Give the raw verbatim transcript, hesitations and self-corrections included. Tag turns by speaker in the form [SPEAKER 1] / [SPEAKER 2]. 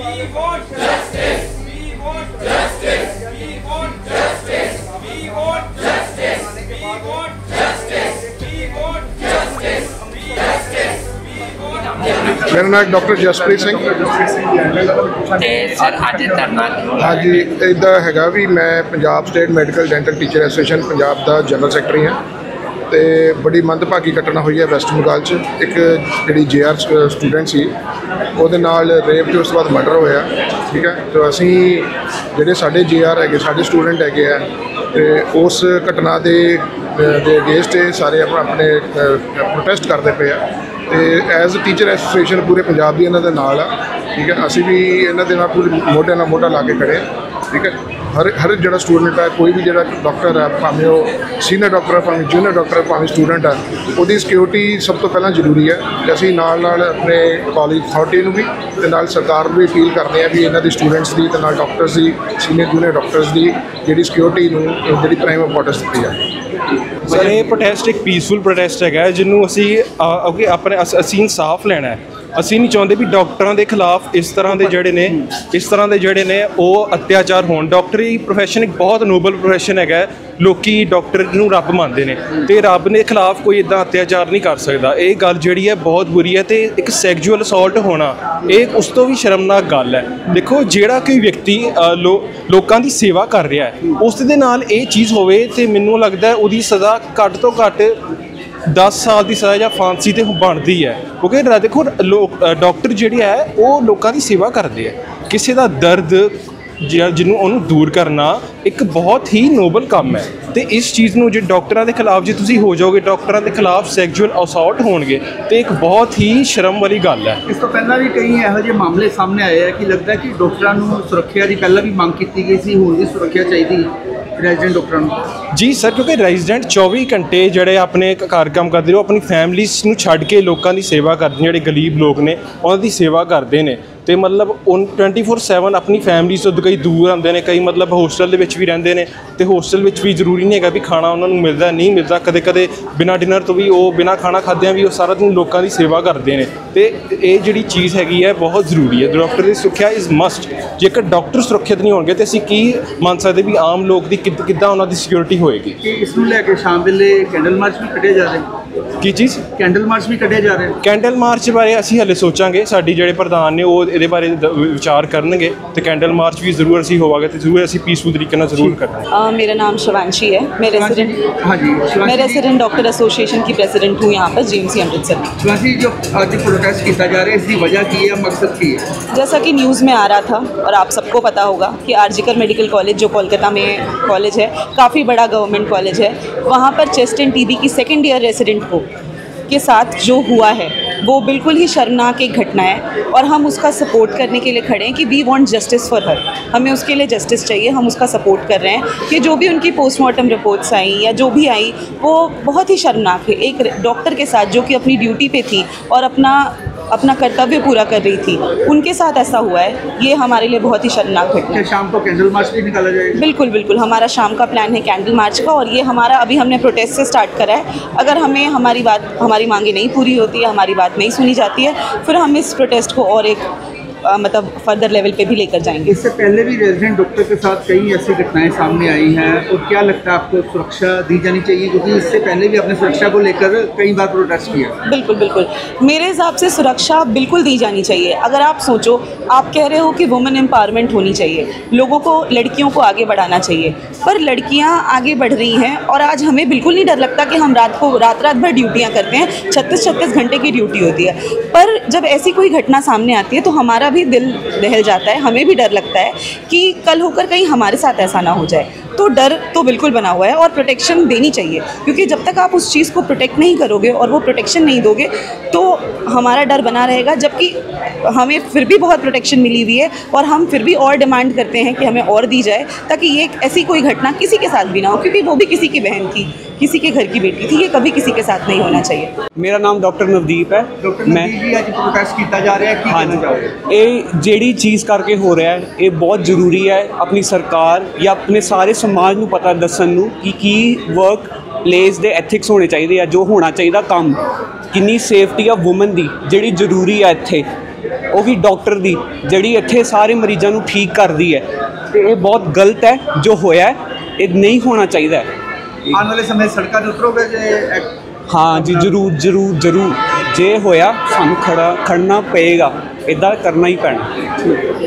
[SPEAKER 1] मेरा नाम doctor Jaspreet Singh.
[SPEAKER 2] Sir अज धरना
[SPEAKER 1] हाँ जी, इदा है भी मैं Punjab state medical dental teacher association Punjab का जनरल सैकटरी हाँ। तो बड़ी मंदभागी घटना हुई है वैस्ट बंगाल च। एक जी जे आर स्टूडेंट सी ਉਹਦੇ ਨਾਲ रेप के उस बाद मर्डर होया। ठीक है, तो असी ਜਿਹੜੇ ਸਾਡੇ जे आर है साढ़े स्टूडेंट है तो उस घटना के अगेंस्ट सारे अपने प्रोटेस्ट करते पे तो एज टीचर एसोसीएशन पूरे पंजाब की इन्हों के नाल आ। ठीक है, असी भी इन्हों के नाल पूरे मोढे नाल मोढा ला के खड़े। ठीक है, हर हर जो स्टूडेंट है कोई भी जो डॉक्टर है भावें वो सीनियर डॉक्टर है भावें जूनियर डॉक्टर है भावें स्टूडेंट है उसकी सिक्योरिटी सब तो पहला जरूरी है। तो असी नाल नाल अपने कॉलेज अथॉरिटी भी तो नाल सरकार भी अपील करते हैं भी इन्हों की स्टूडेंट्स की तो नाल डॉक्टर्स की सीनियर जूनियर डॉक्टर्स की जी सिक्योरिटी जी प्राइम इंपोर्टेंस दी है।
[SPEAKER 3] सर ये प्रोटेस्ट एक पीसफुल प्रोटेस्ट है जिन्होंने असी अगे अपने असी इंसाफ लेना है। ਅਸੀਂ नहीं चाहते भी डॉक्टरों के खिलाफ इस तरह के जोड़े ने इस तरह के जोड़े ने वो अत्याचार होण। डॉक्टरी प्रोफैशन एक बहुत नोबल प्रोफैशन है। लोकी डॉक्टर नूं रब मानते हैं तो रब के खिलाफ कोई इदा अत्याचार नहीं कर सकता। ये गल जी है बहुत बुरी है। तो एक सैक्चुअल असॉल्ट होना ये उस तो भी शर्मनाक गल है। देखो जिहड़ा कोई व्यक्ति लो लोगों की सेवा कर रहा है उस दे नाल ये चीज़ होवे तो मैनूं लगता है उसकी सज़ा घੱਟ तो घੱਟ दस साल की सज़ा या फांसी तो बनती है। क्योंकि देखो लोग डॉक्टर जिहड़े है वो लोगों की सेवा करते हैं। किसी का दर्द जिन्होंने उन्होंने दूर करना एक बहुत ही नोबल काम है। तो इस चीज़ में जो डॉक्टरों के खिलाफ जो तुम हो जाओगे डॉक्टरों के खिलाफ सैक्चुअल असॉल्ट होणगे तो एक बहुत ही शर्म वाली गल है।
[SPEAKER 4] इस तो पहला भी कई यहो ਜਿਹੇ मामले सामने आए हैं कि लगता है कि डॉक्टरों को सुरक्षा की पहला भी मांग की गई सी, हुण भी सुरक्षा चाहिए रेजिडेंट डॉक्टरों।
[SPEAKER 3] जी सर, क्योंकि रेजिडेंट चौबी घंटे जोड़े अपने घर काम करते अपनी फैमिलीज़ नूं छड्ड के लोगों की सेवा करते जोड़े गरीब लोग ने उन्होंने सेवा करते हैं। तो मतलब उन ट्वेंटी फोर सैवन अपनी फैमिलीज़ तो कई दूर आते हैं, कई मतलब होस्टल भी रहते हैं। तो होस्टल भी जरूरी नहीं है भी खाना उन्होंने मिलता नहीं मिलता, कदे कदे बिना डिनर तो भी वो बिना खाना खाद्या भी वो सारा दिन लोगों की सेवा करते हैं। तो ये जी चीज़ हैगी है बहुत ज़रूरी है। डॉक्टर की सुरक्षा इज़ मस्ट। जेकर डॉक्टर सुरक्षित नहीं होंगे तो असीं की मान सकते भी आम लोग की कि किद्दां उन्हां दी सिक्योरिटी होएगी।
[SPEAKER 4] इसनूं लैके शाम वेले कैंडल मार्च भी कढ़े जा रहे
[SPEAKER 3] की चीज़
[SPEAKER 4] कैंडल मार्च भी कढ़े जा रहे हैं।
[SPEAKER 3] कैंडल मार्च बारे असीं हले सोचांगे, साडी जिहड़े प्रधान ने वो इहदे बारे विचार करनगे तो कैंडल मार्च भी जरूर असीं होवांगे तो जरूर असीं पीसफुल तरीके नाल जरूर करना।
[SPEAKER 5] मेरा नाम शिवांशी है, मैं रेसिडेंट
[SPEAKER 4] हाँ जी
[SPEAKER 5] मैं रेसिडेंट डॉक्टर एसोसिएशन की प्रेसिडेंट हूँ यहाँ पर जीएमसी अमृतसर में।
[SPEAKER 4] शिवांशी, जो आज प्रोटेस्ट किया जा रहा है इसकी वजह की है, मकसद की है?
[SPEAKER 5] जैसा कि न्यूज़ में आ रहा था और आप सबको पता होगा कि आरजीकर मेडिकल कॉलेज जो कोलकाता में कॉलेज है, काफ़ी बड़ा गवर्नमेंट कॉलेज है, वहाँ पर चेस्ट एंड टीबी की सेकेंड ईयर रेसिडेंट को के साथ जो हुआ है वो बिल्कुल ही शर्मनाक एक घटना है और हम उसका सपोर्ट करने के लिए खड़े हैं कि we want justice for her. हमें उसके लिए जस्टिस चाहिए, हम उसका सपोर्ट कर रहे हैं कि जो भी उनकी पोस्टमार्टम रिपोर्ट्स आई या जो भी आई वो बहुत ही शर्मनाक है। एक डॉक्टर के साथ जो कि अपनी ड्यूटी पे थी और अपना अपना कर्तव्य पूरा कर रही थी, उनके साथ ऐसा हुआ है, ये हमारे लिए बहुत ही शर्मनाक घटना।
[SPEAKER 4] शाम को कैंडल मार्च भी निकाला जाएगा?
[SPEAKER 5] बिल्कुल बिल्कुल, हमारा शाम का प्लान है कैंडल मार्च का और ये हमारा अभी हमने प्रोटेस्ट से स्टार्ट करा है। अगर हमें हमारी बात हमारी मांगे नहीं पूरी होती है, हमारी बात नहीं सुनी जाती है, फिर हम इस प्रोटेस्ट को और एक आ, मतलब फर्दर लेवल पे भी लेकर जाएंगे।
[SPEAKER 4] इससे पहले भी रेजिडेंट डॉक्टर के साथ कई ऐसी घटनाएं सामने आई हैं और क्या लगता है आपको सुरक्षा दी जानी चाहिए? क्योंकि इससे पहले भी अपने सुरक्षा को लेकर कई बार प्रोटेस्ट किया।
[SPEAKER 5] बिल्कुल बिल्कुल, मेरे हिसाब से सुरक्षा बिल्कुल दी जानी चाहिए। अगर आप सोचो, आप कह रहे हो कि वुमेन एम्पावरमेंट होनी चाहिए, लोगों को लड़कियों को आगे बढ़ाना चाहिए, पर लड़कियाँ आगे बढ़ रही हैं और आज हमें बिल्कुल नहीं डर लगता कि हम रात को रात रात भर ड्यूटियाँ करते हैं, छत्तीस छत्तीस घंटे की ड्यूटी होती है, पर जब ऐसी कोई घटना सामने आती है तो हमारा भी दिल दहल जाता है, हमें भी डर लगता है कि कल होकर कहीं हमारे साथ ऐसा ना हो जाए। तो डर तो बिल्कुल बना हुआ है और प्रोटेक्शन देनी चाहिए, क्योंकि जब तक आप उस चीज़ को प्रोटेक्ट नहीं करोगे और वो प्रोटेक्शन नहीं दोगे तो हमारा डर बना रहेगा। जबकि हमें फिर भी बहुत प्रोटेक्शन मिली हुई है और हम फिर भी और डिमांड करते हैं कि हमें और दी जाए, ताकि ये ऐसी कोई घटना किसी के साथ भी ना हो, क्योंकि वो भी किसी की बहन थी, किसी के घर की बेटी थी, ये कभी किसी के साथ नहीं होना चाहिए।
[SPEAKER 6] मेरा नाम डॉक्टर नवदीप है।
[SPEAKER 4] डॉक्टर
[SPEAKER 6] मैं
[SPEAKER 4] नवदीप जी, आज प्रोटेस्ट किया जा रहा है, की कहना चाहोगे?
[SPEAKER 6] ये ਜਿਹੜੀ चीज़ करके हो रहा है ये बहुत जरूरी है अपनी सरकार या अपने सारे समाज ਨੂੰ पता ਦੱਸਣ ਨੂੰ कि की वर्क प्लेस ਦੇ एथिक्स होने चाहिए, जो होना चाहिए काम, किन्नी सेफ्टी आ वुमन की ਜਿਹੜੀ ਜ਼ਰੂਰੀ है ਇੱਥੇ ਉਹ ਵੀ ਡਾਕਟਰ ਦੀ, ਜਿਹੜੀ ਇੱਥੇ ਸਾਰੇ ਮਰੀਜ਼ਾਂ ਨੂੰ ਠੀਕ ਕਰਦੀ ਹੈ। ਤੇ ਇਹ ਬਹੁਤ ਗਲਤ ਹੈ ਜੋ ਹੋਇਆ ਹੈ, ਇਹ ਨਹੀਂ ਹੋਣਾ ਚਾਹੀਦਾ ਹੈ।
[SPEAKER 4] ਆਉਣ ਵਾਲੇ ਸਮੇਂ ਸੜਕਾਂ 'ਤੇ ਉਤਰੋਗੇ ਜੇ?
[SPEAKER 6] ਹਾਂ ਜੀ, ਜ਼ਰੂਰ ਜ਼ਰੂਰ ਜ਼ਰੂਰ, ਜੇ ਹੋਇਆ ਸਾਨੂੰ ਖੜਾ ਖੜਨਾ ਪਏਗਾ, ਇੱਦਾਂ ਕਰਨਾ ਹੀ ਪੈਣਾ।